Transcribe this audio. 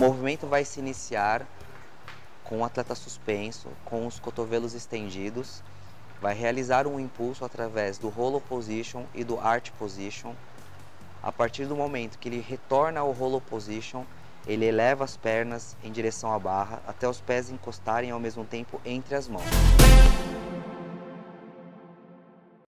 movimento vai se iniciar com o atleta suspenso, com os cotovelos estendidos, vai realizar um impulso através do Hollow Position e do Arch Position. A partir do momento que ele retorna ao Hollow Position, ele eleva as pernas em direção à barra até os pés encostarem ao mesmo tempo entre as mãos.